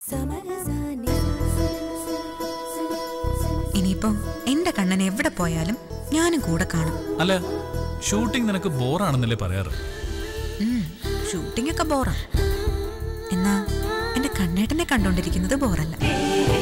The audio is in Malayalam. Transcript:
ഇനിയിപ്പം എന്റെ കണ്ണൻ എവിടെ പോയാലും ഞാനും കൂടെ കാണും. അല്ല, ഷൂട്ടിംഗ് നിനക്ക് ബോറാണെന്നല്ലേ പറയാറ്? ഷൂട്ടിംഗ് ഒക്കെ ബോറാ. എന്നാ എന്റെ കണ്ണേട്ടനെ കണ്ടോണ്ടിരിക്കുന്നത് ബോറല്ല.